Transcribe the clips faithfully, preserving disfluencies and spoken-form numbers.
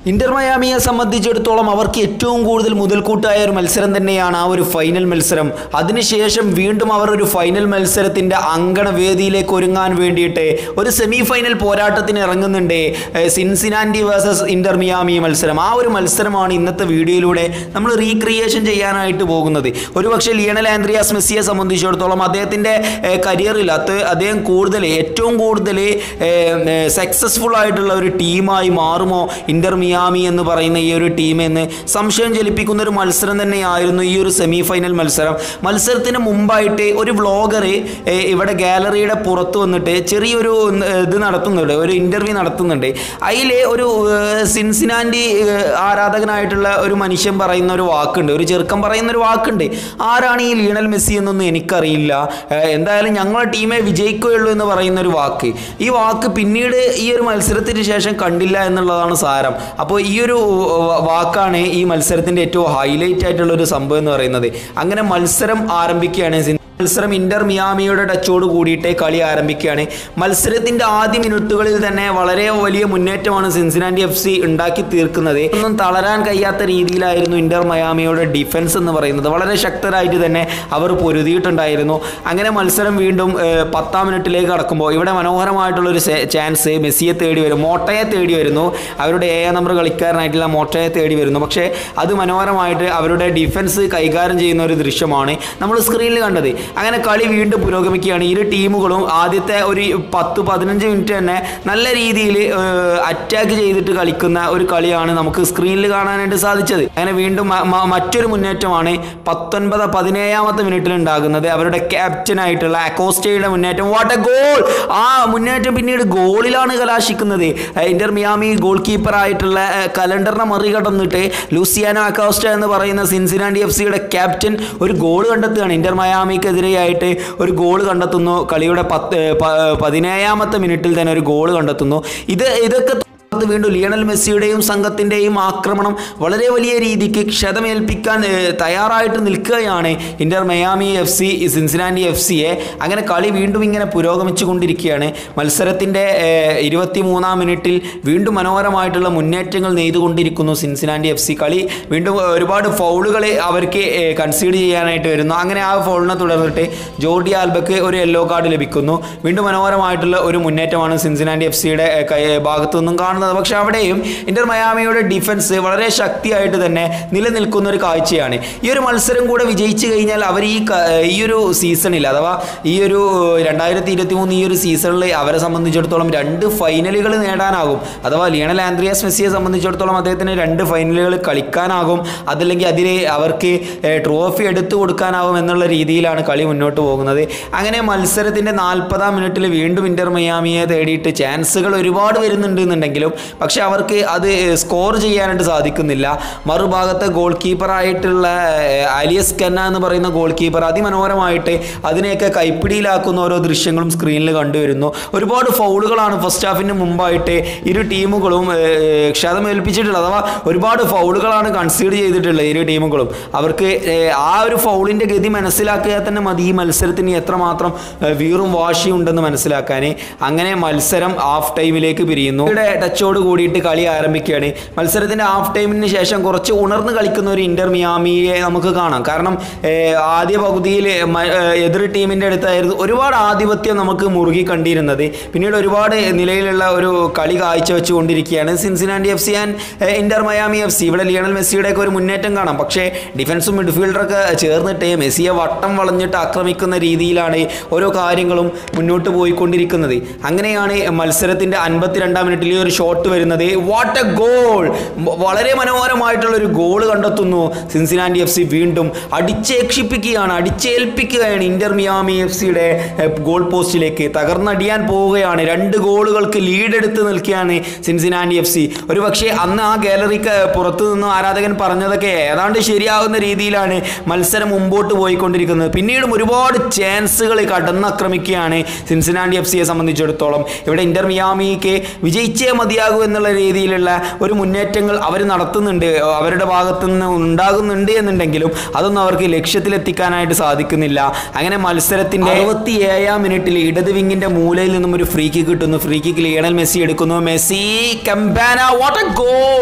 Inter മയാമിയെ സംബന്ധിച്ചിടത്തോളം അവർക്ക് ഏറ്റവും കൂടുതൽ മുതൽക്കൂട്ടായ ഒരു മത്സരം തന്നെയാണ് ആ ഒരു ഫൈനൽ മത്സരം. അതിനുശേഷം വീണ്ടും അവർ ഒരു ഫൈനൽ മത്സരത്തിൻ്റെ അങ്കണവേദിയിലേക്ക് ഒരുങ്ങാൻ വേണ്ടിയിട്ട് ഒരു സെമി ഫൈനൽ പോരാട്ടത്തിന് ഇറങ്ങുന്നുണ്ട്. സിൻസിനാറ്റി വേഴ്സസ് ഇന്റർ മിയാമി മത്സരം. ആ ഒരു മത്സരമാണ് ഇന്നത്തെ വീഡിയോയിലൂടെ നമ്മൾ റീക്രിയേഷൻ ചെയ്യാനായിട്ട് പോകുന്നത്. ഒരുപക്ഷെ ലിയണൽ ആൻഡ്രിയാസ് മെസ്സിയെ സംബന്ധിച്ചിടത്തോളം അദ്ദേഹത്തിൻ്റെ കരിയറിൽ അത് അദ്ദേഹം കൂടുതൽ ഏറ്റവും കൂടുതൽ സക്സസ്ഫുൾ ആയിട്ടുള്ള ഒരു ടീമായി മാറുമോ ഇന്റർ മിയാമി എന്ന് പറയുന്ന ഈ ഒരു ടീം എന്ന് സംശയം ജലിപ്പിക്കുന്ന ഒരു മത്സരം തന്നെയായിരുന്നു ഈ ഒരു സെമി ഫൈനൽ മത്സരം. മത്സരത്തിന് മുമ്പായിട്ട് ഒരു വ്ളോഗർ ഇവിടെ ഗാലറിയുടെ പുറത്ത് വന്നിട്ട് ചെറിയൊരു ഇത് നടത്തുന്നുണ്ട്, ഒരു ഇൻ്റർവ്യൂ നടത്തുന്നുണ്ട്. അതിൽ ഒരു സിൻസിനാറ്റി ആരാധകനായിട്ടുള്ള ഒരു മനുഷ്യൻ പറയുന്ന ഒരു വാക്കുണ്ട്, ഒരു ചെറുക്കൻ പറയുന്ന ഒരു വാക്കുണ്ട്. ആരാണ് ഈ ലിയണൽ മെസ്സി എന്നൊന്നും എനിക്കറിയില്ല, എന്തായാലും ഞങ്ങളുടെ ടീമേ വിജയിക്കുകയുള്ളൂ എന്ന് പറയുന്ന ഒരു വാക്ക്. ഈ വാക്ക് പിന്നീട് ഈ ഒരു മത്സരത്തിന് ശേഷം കണ്ടില്ല എന്നുള്ളതാണ് സാരം. അപ്പോൾ ഈ ഒരു വാക്കാണ് ഈ മത്സരത്തിൻ്റെ ഏറ്റവും ഹൈലൈറ്റ് ആയിട്ടുള്ള ഒരു സംഭവം എന്ന് പറയുന്നത്. അങ്ങനെ മത്സരം ആരംഭിക്കുകയാണ്. മത്സരം ഇന്റർ മിയാമിയുടെ ടച്ചോട് കൂടിയിട്ട് കളി ആരംഭിക്കുകയാണ്. മത്സരത്തിൻ്റെ ആദ്യ മിനിറ്റുകളിൽ തന്നെ വളരെ വലിയ മുന്നേറ്റമാണ് സിൻസിനാറ്റി എഫ് സി ഉണ്ടാക്കി തീർക്കുന്നത്. ഒന്നും തളരാൻ കഴിയാത്ത രീതിയിലായിരുന്നു ഇന്റർ മയാമിയുടെ ഡിഫൻസ് എന്ന് പറയുന്നത്. വളരെ ശക്തരായിട്ട് തന്നെ അവർ പൊരുതിയിട്ടുണ്ടായിരുന്നു. അങ്ങനെ മത്സരം വീണ്ടും പത്താം മിനിറ്റിലേക്ക് കടക്കുമ്പോൾ ഇവിടെ മനോഹരമായിട്ടുള്ളൊരു ചാൻസ് മെസ്സിയെ തേടി വരും, മോട്ടയെ തേടി വരുന്നു. അവരുടെ ഏഴാം നമ്പർ കളിക്കാരനായിട്ടുള്ള മോട്ടയെ തേടി വരുന്നു. പക്ഷേ അത് മനോഹരമായിട്ട് അവരുടെ ഡിഫൻസ് കൈകാര്യം ചെയ്യുന്ന ഒരു ദൃശ്യമാണ് നമ്മൾ സ്ക്രീനിൽ കണ്ടത്. അങ്ങനെ കളി വീണ്ടും പുരോഗമിക്കുകയാണ്. ഇരു ടീമുകളും ആദ്യത്തെ ഒരു പത്ത് പതിനഞ്ച് മിനിറ്റ് തന്നെ നല്ല രീതിയിൽ അറ്റാക്ക് ചെയ്തിട്ട് കളിക്കുന്ന ഒരു കളിയാണ് നമുക്ക് സ്ക്രീനിൽ കാണാനായിട്ട് സാധിച്ചത്. അങ്ങനെ വീണ്ടും മറ്റൊരു മുന്നേറ്റമാണ് പത്തൊൻപത് പതിനേഴാമത്തെ മിനിറ്റിൽ ഉണ്ടാകുന്നത്. അവരുടെ ക്യാപ്റ്റനായിട്ടുള്ള അക്കോസ്റ്റയുടെ മുന്നേറ്റം. What a goal! ആ മുന്നേറ്റം പിന്നീട് ഗോളിലാണ് കലാശിക്കുന്നത്. ഇന്റർ മിയാമി ഗോൾ കീപ്പറായിട്ടുള്ള കലണ്ടറിനെ മറികടന്നിട്ട് ലൂസിയാനോ അക്കോസ്റ്റ എന്ന് പറയുന്ന സിൻസിനാറ്റി എഫ് സിയുടെ ക്യാപ്റ്റൻ ഒരു ഗോൾ കണ്ടെത്തുകയാണ്. ഇന്റർ മയാമിക്ക് എതിരെയായിട്ട് ഒരു ഗോൾ കണ്ടെത്തുന്നു. കളിയുടെ പത്ത് പതിനേഴാമത്തെ മിനിറ്റിൽ തന്നെ ഒരു ഗോൾ കണ്ടെത്തുന്നു. ഇത് ഇതൊക്കെ വീണ്ടും ലിയണൽ മെസ്സിയുടെയും സംഘത്തിൻ്റെയും ആക്രമണം വളരെ വലിയ രീതിക്ക് ക്ഷതമേൽപ്പിക്കാൻ തയ്യാറായിട്ട് നിൽക്കുകയാണ് Inter Miami F C Cincinnati F സിയെ. അങ്ങനെ കളി വീണ്ടും ഇങ്ങനെ പുരോഗമിച്ചു കൊണ്ടിരിക്കുകയാണ്. മത്സരത്തിൻ്റെ ഇരുപത്തി മൂന്നാം മിനിറ്റിൽ വീണ്ടും മനോഹരമായിട്ടുള്ള മുന്നേറ്റങ്ങൾ നെയ്തുകൊണ്ടിരിക്കുന്നു സിൻസിനാറ്റി എഫ് സി. കളി വീണ്ടും ഒരുപാട് ഫൗളുകൾ അവർക്ക് കൺസീഡ് ചെയ്യാനായിട്ട് വരുന്നു. അങ്ങനെ ആ ഫൗളിനെ തുടർന്നിട്ട് ജോർഡി ആൽബക്ക് ഒരു യെല്ലോ കാർഡ് ലഭിക്കുന്നു. വീണ്ടും മനോഹരമായിട്ടുള്ള ഒരു മുന്നേറ്റമാണ് സിൻസിനാറ്റി എഫ് സിയുടെ ഭാഗത്തു നിന്നും കാണുന്നത്. പക്ഷെ അവിടെയും ഇന്റർ മയാമിയുടെ ഡിഫൻസ് വളരെ ശക്തിയായിട്ട് തന്നെ നിലനിൽക്കുന്ന ഒരു കാഴ്ചയാണ്. ഈ ഒരു മത്സരം കൂടെ വിജയിച്ചു കഴിഞ്ഞാൽ അവർ ഈ ഈ ഒരു സീസണിൽ അഥവാ ഈ ഒരു രണ്ടായിരത്തി ഇരുപത്തി മൂന്ന് ഈ ഒരു സീസണിൽ അവരെ സംബന്ധിച്ചിടത്തോളം രണ്ട് ഫൈനലുകൾ നേടാനാകും. അഥവാ ലിയണൽ ആൻഡ്രിയാസ് മെസ്സിയെ സംബന്ധിച്ചിടത്തോളം അദ്ദേഹത്തിന് രണ്ട് ഫൈനലുകൾ കളിക്കാനാകും. അതല്ലെങ്കിൽ അതിൽ അവർക്ക് ട്രോഫി എടുത്തു കൊടുക്കാനാകും എന്നുള്ള രീതിയിലാണ് കളി മുന്നോട്ട് പോകുന്നത്. അങ്ങനെ മത്സരത്തിൻ്റെ നാൽപ്പതാം മിനിറ്റിൽ വീണ്ടും ഇന്റർ മയാമിയെ തേടിയിട്ട് ചാൻസുകൾ ഒരുപാട് വരുന്നുണ്ട് എന്നുണ്ടെങ്കിലും പക്ഷെ അവർക്ക് അത് സ്കോർ ചെയ്യാനായിട്ട് സാധിക്കുന്നില്ല. മറുഭാഗത്തെ ഗോൾ കീപ്പറായിട്ടുള്ള അലിയസ് കെന്ന എന്ന് പറയുന്ന ഗോൾ കീപ്പർ അതിമനോഹരമായിട്ട് അതിനെയൊക്കെ കൈപ്പിടിയിലാക്കുന്ന ഓരോ ദൃശ്യങ്ങളും സ്ക്രീനിൽ കണ്ടുവരുന്നു. ഒരുപാട് ഫൗളുകളാണ് ഫസ്റ്റ് ഹാഫിന് മുമ്പായിട്ട് ഇരു ടീമുകളും ക്ഷതമേൽപ്പിച്ചിട്ടുള്ളത്. അഥവാ ഒരുപാട് ഫൗളുകളാണ് കൺസീഡ് ചെയ്തിട്ടുള്ളത് ഇരു ടീമുകളും. അവർക്ക് ആ ഒരു ഫൗളിൻ്റെ ഗതി മനസ്സിലാക്കിയാൽ തന്നെ മതി ഈ മത്സരത്തിന് എത്രമാത്രം വീറും വാശിയും ഉണ്ടെന്ന് മനസ്സിലാക്കാൻ. അങ്ങനെ മത്സരം ഹാഫ് ടൈമിലേക്ക് പിരിയുന്നു. ടച്ചോട് കൂടിയിട്ട് കളി ആരംഭിക്കുകയാണ്. മത്സരത്തിൻ്റെ ഹാഫ് ടൈമിന് ശേഷം കുറച്ച് ഉണർന്ന് കളിക്കുന്ന ഒരു ഇന്റർ മിയാമിയെ നമുക്ക് കാണാം. കാരണം ആദ്യ പകുതിയിൽ എതിർ ടീമിൻ്റെ അടുത്തായിരുന്നു ഒരുപാട് ആധിപത്യം നമുക്ക് മുറുകി കണ്ടിരുന്നത്. പിന്നീട് ഒരുപാട് നിലയിലുള്ള ഒരു കളി കാഴ്ചവെച്ചു കൊണ്ടിരിക്കുകയാണ് Cincinnati F C and Inter Miami F C. ഇവിടെ ലിയണൽ മെസ്സിയുടെയൊക്കെ ഒരു മുന്നേറ്റം കാണാം. പക്ഷേ ഡിഫൻസും മിഡ്ഫീൽഡറൊക്കെ ചേർന്നിട്ട് മെസ്സിയെ വട്ടം വളഞ്ഞിട്ട് ആക്രമിക്കുന്ന രീതിയിലാണ് ഓരോ കാര്യങ്ങളും മുന്നോട്ട് പോയിക്കൊണ്ടിരിക്കുന്നത്. അങ്ങനെയാണ് മത്സരത്തിൻ്റെ അൻപത്തിരണ്ടാം മിനിറ്റിൽ ഒരു ഷോട്ട് വരുന്നത്. What a goal! വളരെ മനോഹരമായിട്ടുള്ള ഒരു ഗോൾ കണ്ടെത്തുന്നു സിൻസിനാറ്റി എഫ് സി. വീണ്ടും അടിച്ചേക്ഷിപ്പിക്കുകയാണ്, അടിച്ചേൽപ്പിക്കുകയാണ് ഇന്റർ മിയാമി എഫ് സിയുടെ ഗോൾ പോസ്റ്റിലേക്ക്. തകർന്നടിയാൻ പോവുകയാണ്. രണ്ട് ഗോളുകൾക്ക് ലീഡ് എടുത്ത് നിൽക്കുകയാണ് സിൻസിനാറ്റി എഫ് സി. ഒരു പക്ഷേ അന്ന് ആ ഗാലറിക്ക് പുറത്തു നിന്ന് ആരാധകൻ പറഞ്ഞതൊക്കെ ഏതാണ്ട് ശരിയാകുന്ന രീതിയിലാണ് മത്സരം മുമ്പോട്ട് പോയിക്കൊണ്ടിരിക്കുന്നത്. പിന്നീടും ഒരുപാട് ചാൻസുകൾ കടന്നാക്രമിക്കുകയാണ് സിൻസിനാറ്റി എഫ് സിയെ സംബന്ധിച്ചിടത്തോളം. ഇവിടെ ഇന്റർ മിയാമിക്ക് വിജയിച്ചേ മതിയാകൂ എന്നുള്ള രീതിയിലുള്ള ഒരു മുന്നേറ്റങ്ങൾ അവർ നടത്തുന്നുണ്ട്, അവരുടെ ഭാഗത്തു നിന്ന് ഉണ്ടാകുന്നുണ്ട് എന്നുണ്ടെങ്കിലും അതൊന്നും അവർക്ക് ലക്ഷ്യത്തിലെത്തിക്കാനായിട്ട് സാധിക്കുന്നില്ല. അങ്ങനെ മത്സരത്തിൻ്റെ അറുപത്തി ഏഴാം മിനിറ്റിൽ ഇടത് വിങ്ങിൻ്റെ മൂലയിൽ നിന്നും ഒരു ഫ്രീ കിക്ക് കിട്ടുന്നു. ഫ്രീ കിക്ക് ലിയണൽ മെസ്സി എടുക്കുന്നു. Messi Campana, what a goal!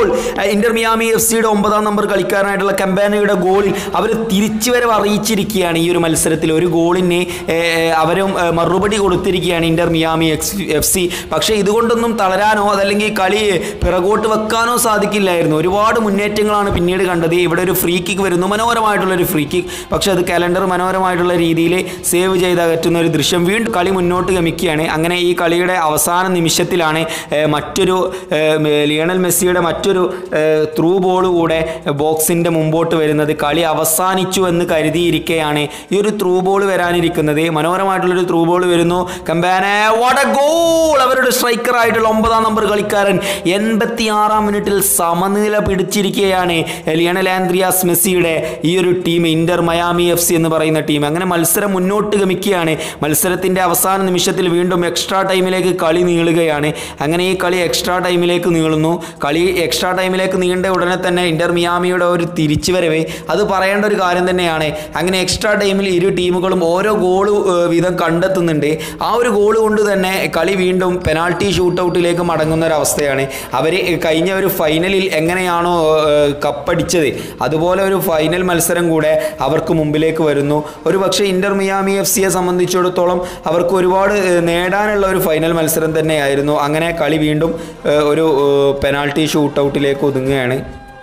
Inter Miami F സിയുടെ ഒമ്പതാം നമ്പർ കളിക്കാരനായിട്ടുള്ള കമ്പാനയുടെ ഗോളിൽ അവർ തിരിച്ചുവരവ് അറിയിച്ചിരിക്കുകയാണ്. ഈ ഒരു മത്സരത്തിൽ ഒരു ഗോളിന് അവരും മറുപടി കൊടുത്തിരിക്കുകയാണ് ഇന്റർ മിയാമി എഫ് സി. പക്ഷേ ഇതുകൊണ്ടൊന്നും തളരാനോ അതല്ലെങ്കിൽ കളി പിറകോട്ട് വെക്കാനോ സാധിക്കില്ലായിരുന്നു. ഒരുപാട് മുന്നേറ്റങ്ങളാണ് പിന്നീട് കണ്ടത്. ഇവിടെ ഒരു ഫ്രീ കിക്ക് വരുന്നു, മനോഹരമായിട്ടുള്ളൊരു ഫ്രീ കിക്ക്. പക്ഷേ അത് കാലണ്ടർ മനോഹരമായിട്ടുള്ള രീതിയിൽ സേവ് ചെയ്ത് അകറ്റുന്ന ഒരു ദൃശ്യം. വീണ്ടും കളി മുന്നോട്ട് ഗമിക്കുകയാണ്. അങ്ങനെ ഈ കളിയുടെ അവസാന നിമിഷത്തിലാണ് മറ്റൊരു ലിയണൽ മെസ്സിയുടെ മറ്റൊരു ത്രൂ ബോൾ കൂടെ ബോക്സിൻ്റെ മുമ്പോട്ട് വരുന്നത്. കളി അവസാനിച്ചു എന്ന് കരുതിയിരിക്കെയാണ് ഈ ഒരു ത്രൂ ബോൾ വരാനിരിക്കുന്നത്. മനോഹരമായിട്ടുള്ളൊരു ത്രൂ ബോൾ വരുന്നു. കമ്പാനെ വാട്ട് എ ഗോൾ! അവരുടെ സ്ട്രൈക്കർ ആയിട്ടുള്ള ഒമ്പതാം നമ്പർ കളിക്കാരൻ എൺപത്തി ആറാം മിനിറ്റിൽ സമനില പിടിച്ചിരിക്കുകയാണ് ലിയണൽ ആൻഡ്രിയാസ് മെസ്സിയുടെ ഈ ഒരു team, Inter Miami F C എന്ന് പറയുന്ന ടീം. അങ്ങനെ മത്സരം മുന്നോട്ട് ഗമിക്കുകയാണ്. മത്സരത്തിൻ്റെ അവസാന നിമിഷത്തിൽ വീണ്ടും എക്സ്ട്രാ ടൈമിലേക്ക് കളി നീളുകയാണ്. അങ്ങനെ ഈ കളി എക്സ്ട്രാ ടൈമിലേക്ക് നീളുന്നു. കളി എക്സ്ട്രാ ടൈമിലേക്ക് നീണ്ട ഉടനെ തന്നെ ഇന്റർ മിയാമിയുടെ ഒരു തിരിച്ചുവരവ് അത് പറയേണ്ട ഒരു കാര്യം തന്നെയാണ്. അങ്ങനെ എക്സ്ട്രാ ടൈമിൽ ഇരു ടീമുകളും ഓരോ ഗോൾ വീതം കണ്ടെത്തുന്നുണ്ട്. ആ ഒരു ഗോൾ കൊണ്ട് തന്നെ കളി വീണ്ടും പെനാൾട്ടി ഷൂട്ട് ഔട്ടിലേക്ക് മടങ്ങുന്ന ഒരവസ്ഥയാണ്. അവർ കഴിഞ്ഞ ഒരു ഫൈനലിൽ എങ്ങനെയാണോ കപ്പടിച്ചത് അതുപോലെ ഒരു ഫൈനൽ മത്സരം കൂടെ അവർക്ക് മുമ്പിലേക്ക് വരുന്നു. ഒരു പക്ഷേ ഇന്റർ മിയാമി എഫ് സിയെ സംബന്ധിച്ചിടത്തോളം അവർക്ക് ഒരുപാട് നേടാനുള്ള ഒരു ഫൈനൽ മത്സരം തന്നെയായിരുന്നു. അങ്ങനെ കളി വീണ്ടും ഒരു പെനാൾട്ടി ഷൂട്ട് ഔട്ടിലേക്ക് ഒതുങ്ങുകയാണ്.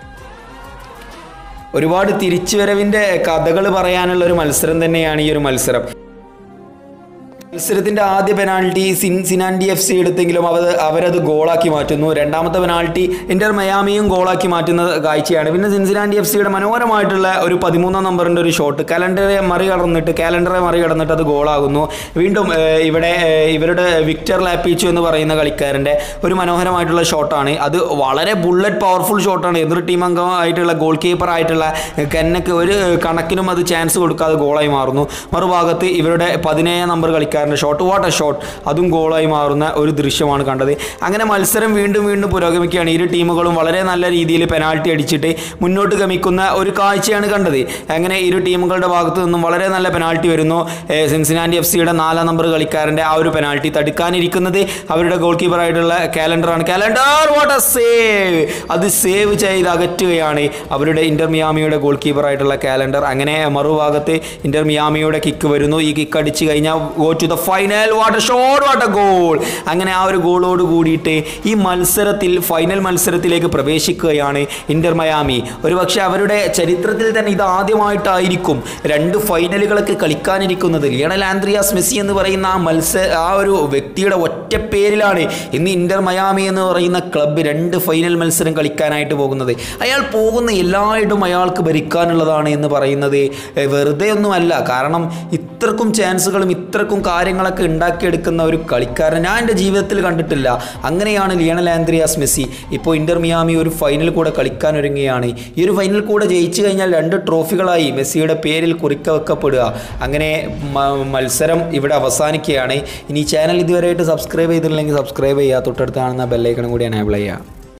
ഒരുപാട് തിരിച്ചുവരവിൻ്റെ കഥകൾ പറയാനുള്ള ഒരു മത്സരം തന്നെയാണ് ഈ ഒരു മത്സരം. മത്സരത്തിൻ്റെ ആദ്യ പെനാൾട്ടി സിൻസിനാറ്റി എഫ് സി എടുത്തെങ്കിലും അവർ അവരത് ഗോളാക്കി മാറ്റുന്നു. രണ്ടാമത്തെ പെനാൾട്ടി ഇന്റർ മയാമിയും ഗോളാക്കി മാറ്റുന്ന കാഴ്ചയാണ്. പിന്നെ സിൻസിനാറ്റി എഫ് സിയുടെ മനോഹരമായിട്ടുള്ള ഒരു പതിമൂന്നാം നമ്പറിൻ്റെ ഒരു ഷോട്ട് കാലണ്ടറെ മറികടന്നിട്ട് കാലണ്ടറെ മറികടന്നിട്ട് അത് ഗോളാകുന്നു. വീണ്ടും ഇവിടെ ഇവരുടെ വിക്ടർ ലാപ്പിച്ചു എന്ന് പറയുന്ന കളിക്കാരൻ്റെ ഒരു മനോഹരമായിട്ടുള്ള ഷോട്ടാണ്. അത് വളരെ ബുള്ളറ്റ് പവർഫുൾ ഷോട്ടാണ്. എതിർ ടീം അംഗമായിട്ടുള്ള ഗോൾ കീപ്പർ ആയിട്ടുള്ള കെന്നക്ക് ഒരു കണക്കിനും അത് ചാൻസ് കൊടുക്കാതെ ഗോളായി മാറുന്നു. മറുഭാഗത്ത് ഇവരുടെ പതിനേഴാം നമ്പർ കളിക്കാരൻ ഷോട്ട് വാട്ട് എ ഷോട്ട്, അതും ഗോളായി മാറുന്ന ഒരു ദൃശ്യമാണ് കണ്ടത്. അങ്ങനെ മത്സരം വീണ്ടും വീണ്ടും പുരോഗമിക്കുകയാണ്. ഇരു ടീമുകളും വളരെ നല്ല രീതിയിൽ പെനാൾട്ടി അടിച്ചിട്ട് മുന്നോട്ട് ഗമിക്കുന്ന ഒരു കാഴ്ചയാണ് കണ്ടത്. അങ്ങനെ ഇരു ടീമുകളുടെ ഭാഗത്തു നിന്നും വളരെ നല്ല പെനാൾട്ടി വരുന്നു. സിൻസിനാറ്റി എഫ് സിയുടെ നാലാം നമ്പർ കളിക്കാരൻ്റെ ആ ഒരു പെനാൾട്ടി തടുക്കാനിരിക്കുന്നത് അവരുടെ ഗോൾ കീപ്പറായിട്ടുള്ള കാലണ്ടറാണ്. Callender what a save! അത് സേവ് ചെയ്ത് അകറ്റുകയാണ് അവരുടെ ഇന്റർ മിയാമിയുടെ ഗോൾ കീപ്പറായിട്ടുള്ള കാലണ്ടർ. അങ്ങനെ മറുഭാഗത്ത് ഇന്റർ മിയാമിയുടെ കിക്ക് വരുന്നു. ഈ കിക്ക് അടിച്ചു കഴിഞ്ഞാൽ go to the final. What a shot, what a goal! അങ്ങനെ ആ ഒരു ഗോളോട് കൂടിയിട്ട് ഈ മത്സരത്തിൽ ഫൈനൽ മത്സരത്തിലേക്ക് പ്രവേശിക്കുകയാണ് ഇന്റർ മയാമി. ഒരുപക്ഷെ അവരുടെ ചരിത്രത്തിൽ തന്നെ ഇത് ആദ്യമായിട്ടായിരിക്കും രണ്ട് ഫൈനലുകളൊക്കെ കളിക്കാനിരിക്കുന്നത്. ലിയണൽ ആൻഡ്രിയാസ് മെസ്സി എന്ന് പറയുന്ന ആ മത്സര ആ ഒരു വ്യക്തിയുടെ ഒറ്റ പേരിലാണ് ഇന്ന് ഇന്റർ മയാമി എന്ന് പറയുന്ന ക്ലബ്ബ് രണ്ട് ഫൈനൽ മത്സരം കളിക്കാനായിട്ട് പോകുന്നത്. അയാൾ പോകുന്ന എല്ലായിടും അയാൾക്ക് ഭരിക്കാനുള്ളതാണ് എന്ന് പറയുന്നത് വെറുതെ ഒന്നുമല്ല. കാരണം ഇത്രക്കും ചാൻസുകളും ഇത്രക്കും കാര്യങ്ങളൊക്കെ ഉണ്ടാക്കിയെടുക്കുന്ന ഒരു കളിക്കാരൻ ഞാൻ എൻ്റെ ജീവിതത്തിൽ കണ്ടിട്ടില്ല. അങ്ങനെയാണ് ലിയണൽ ആൻഡ്രിയാസ് മെസ്സി. ഇപ്പോൾ ഇന്റർ മിയാമി ഒരു ഫൈനൽ കൂടെ കളിക്കാൻ ഒരുങ്ങുകയാണ്. ഈ ഒരു ഫൈനൽ കൂടെ ജയിച്ചു കഴിഞ്ഞാൽ രണ്ട് ട്രോഫികളായി മെസ്സിയുടെ പേരിൽ കുറിക്ക വെക്കപ്പെടുക. അങ്ങനെ മത്സരം ഇവിടെ അവസാനിക്കുകയാണ്. ഇനി ചാനൽ ഇതുവരെയായിട്ട് സബ്സ്ക്രൈബ് ചെയ്തിട്ടില്ലെങ്കിൽ സബ്സ്ക്രൈബ് ചെയ്യുക. തൊട്ടടുത്ത് കാണുന്ന ബെല്ലൈക്കണും കൂടി എനേബിൾ ചെയ്യുക.